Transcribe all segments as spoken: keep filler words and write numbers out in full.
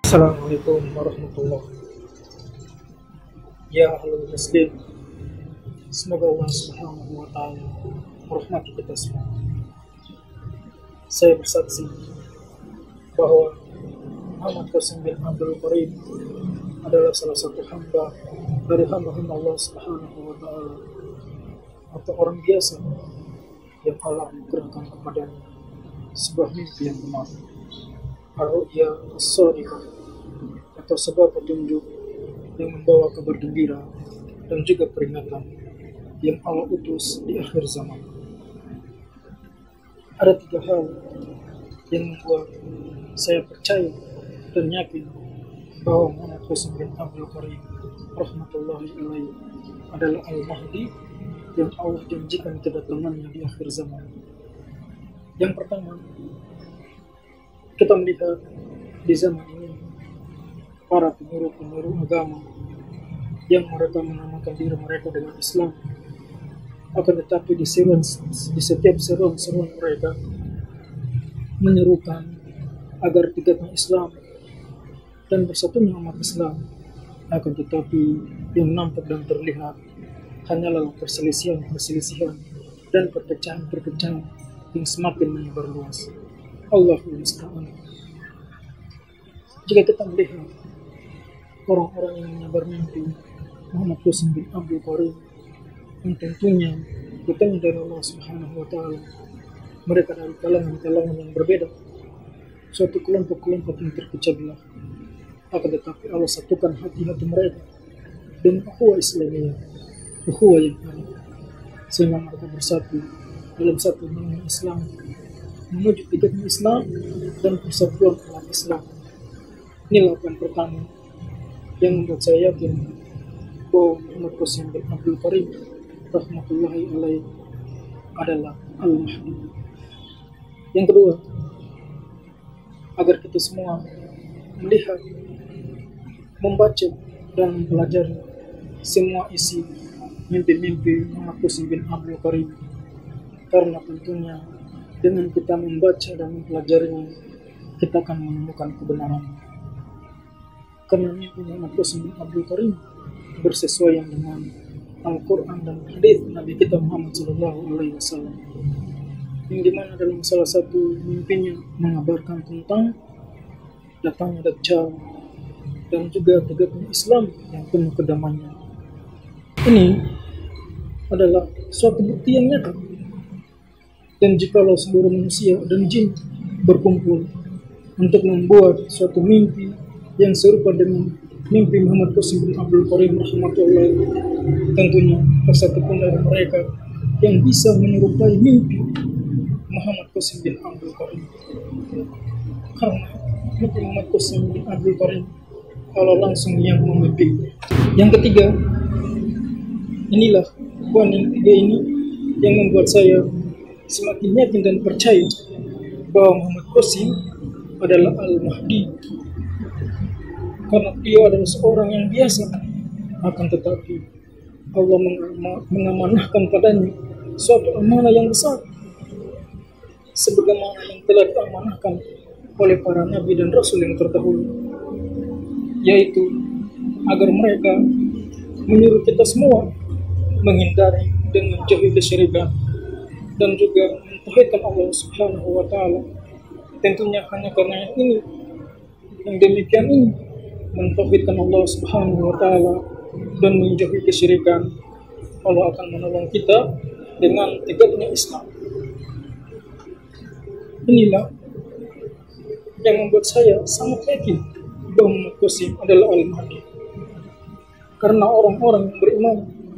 Assalamualaikum warahmatullahi wabarakatuh. Ya ahlul muslim, semoga Allah subhanahu wa ta'ala merahmati kita semua. Saya bersaksi bahwa Muhammad Qasim bin Abdul Karim adalah salah satu hamba dari hamba-hamba Allah subhanahu wa ta'ala, atau orang biasa yang Allah menurunkan kepadanya sebuah mimpi yang benar, ar-ru'ya as-shadiqah, atau sebuah petunjuk yang membawa kabar gembira dan juga peringatan yang Allah utus di akhir zaman. Ada tiga hal yang membuat saya percaya dan yakin bahwa Muhammad Qasim bin Abdul Karim rahmatullahi alaihi adalah Al-Mahdi yang Allah janjikan kedatangannya di akhir zaman. Yang pertama, kita melihat di zaman ini para penyuruh-penyuruh agama yang mereka menamakan diri mereka dengan Islam, akan tetapi di, seruan, di setiap seruan-seruan mereka menyerukan agar tegaknya Islam dan bersatunya umat Islam, akan tetapi yang nampak dan terlihat hanyalah perselisihan-perselisihan dan perpecahan-perpecahan yang semakin menyebar luas. Allahul musta'an. Jika kita melihat orang-orang yang menyebar mimpi Muhammad Qasim bin Abdul Karim, yang tentunya datangnya dari Allah Subhanahu wa ta'ala, mereka dari kalangan-kalangan yang berbeda, suatu kelompok-kelompok yang terpecah belah, akan tetapi Allah satukan hati-hati mereka dengan ukhuwah Islamiyah, ukhuwah yang ada, sehingga mereka bersatu dalam satu nama Islam, menuju tegaknya Islam dan persatuan umat Islam. Inilah yang pertama yang membuat saya yakin bahwa Muhammad Qasim bin Abdul Karim rahmatullahi alaihi adalah Al-Mahdi. Yang kedua, agar kita semua melihat, membaca dan mempelajari semua isi mimpi-mimpi Muhammad Qasim bin Abdul Karim, karena tentunya dengan kita membaca dan mempelajarinya, kita akan menemukan kebenaran. Karena mimpi Muhammad Qasim bin Abdul Karim bersesuaian dengan Al-Quran dan hadis Nabi kita Muhammad Sallallahu Alaihi Wasallam, yang dimana dalam salah satu mimpinya mengabarkan tentang datangnya Dajjal dan juga tegaknya Islam yang penuh kedamaian. Ini adalah suatu bukti yang nyata. Dan jikalau seluruh manusia dan jin berkumpul untuk membuat suatu mimpi yang serupa dengan mimpi Muhammad Qasim bin Abdul Karim rahmatullahi, tentunya satu pun dari mereka yang bisa menyerupai mimpi Muhammad Qasim bin Abdul Karim. Karena mimpi Muhammad Qasim bin Abdul Karim Allah langsung yang memimpi. Yang ketiga, inilah poin yang ketiga ini yang membuat saya semakin yakin dan percaya bahwa Muhammad Qasim adalah Al-Mahdi, karena dia adalah seorang yang biasa, akan tetapi Allah mengamanahkan padanya suatu amanah yang besar, sebagaimana yang telah diamanahkan oleh para nabi dan rasul yang terdahulu, yaitu agar mereka menyuruh kita semua menghindari dan menjauhi kesyirikan dan juga mentauhidkan Allah Subhanahu wa ta'ala. Tentunya hanya karena yang ini, yang demikian ini, mentauhidkan Allah Subhanahu wa ta'ala dan menjauhi kesyirikan, Allah akan menolong kita dengan tegaknya Islam. Inilah yang membuat saya sangat yakin bahwa Muhammad Qasim adalah Al-Mahdi. Karena orang-orang yang beriman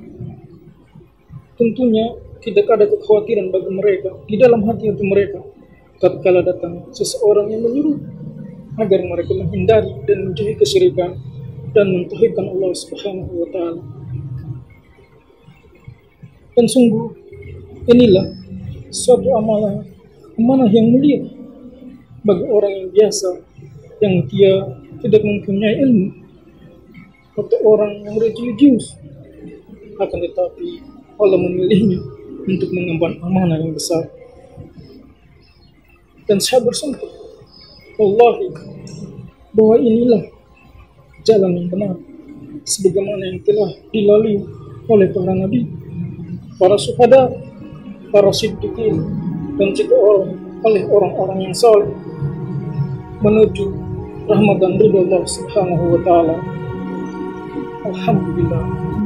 tentunya tidak ada kekhawatiran bagi mereka di dalam hati-hati mereka tatkala datang seseorang yang menyuruh agar mereka menghindari dan menjauhi kesyirikan dan mentauhidkan Allah Subhanahu wa ta'ala. Dan sungguh inilah suatu amanah amanah yang mulia bagi orang yang biasa, yang dia tidak mempunyai ilmu, atau orang yang religius, akan tetapi Allah memilihnya untuk mengemban amanah yang besar. Dan saya bersumpah, wallahi, bahwa inilah jalan yang benar, sebagaimana yang telah dilalui oleh para nabi, para syuhada, para siddiqin, dan juga oleh orang-orang yang saleh menuju rahmat dan ridha Allah Subhanahu wa taala. Alhamdulillah.